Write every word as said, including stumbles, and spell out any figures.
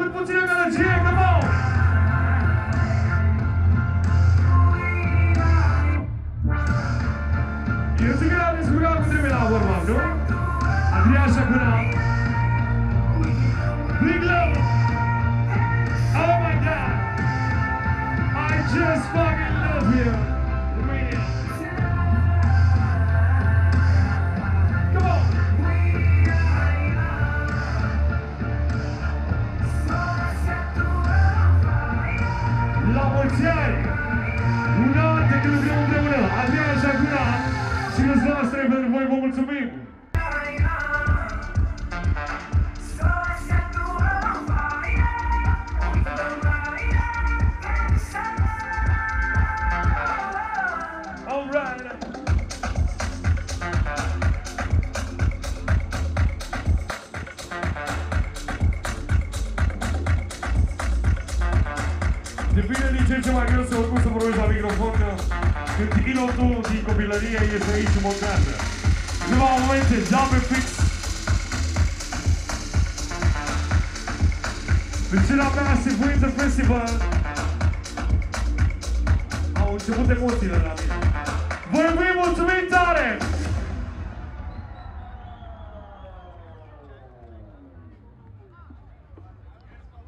cât puțină gălăgie, come on! Eu zic că l-am descurcat cum trebuie la vorba, nu? Adrian Șacuna. Big love! Oh my God! I just fucking love you! Really. Come on! La mulți ani! Un an de când lucrăm împreună! Adrian Șacuna și râs noastre pentru voi, vă mulțumim! Depinde din ce ce mai greu să oricum să vorbești la microfon, că când pilotul din copilărie este aici în montează. Câteva momente, jump fix. În cele Massive Winter Festival au început emoțiile la mine. Vă iubim!